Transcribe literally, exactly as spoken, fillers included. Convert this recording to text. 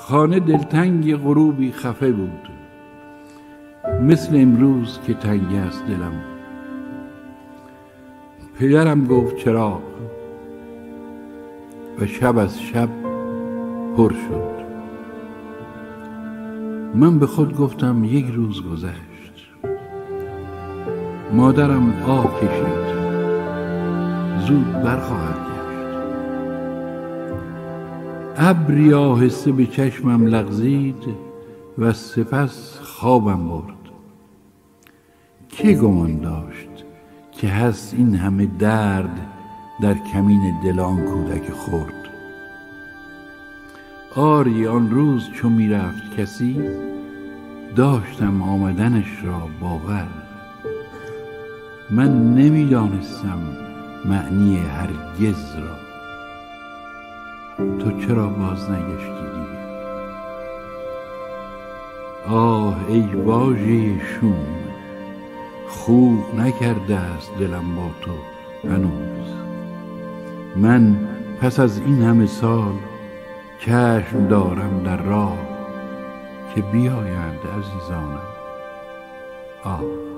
خانه دلتنگ غروبی خفه بود، مثل امروز که تنگ است دلم. پدرم گفت چراغ و شب از شب پر شد. من به خود گفتم یک روز گذشت. مادرم آه کشید، زود برخواهد گشت. ابری آهسته به چشمم لغزید و سپس خوابم برد. کی گمان داشت که هست این همه درد در کمین دل آن کودک خرد؟ آری آن روز چو می رفت کسی، داشتم آمدنش را باور. من نمی دانستم معنی هرگز را، تو چرا باز نگشتی دیگر؟ آه ای واژه شوم، خوب نکرده است دلم با تو هنوز. من پس از این همه سال چشم دارم در راه که بیایند عزیزانم. آه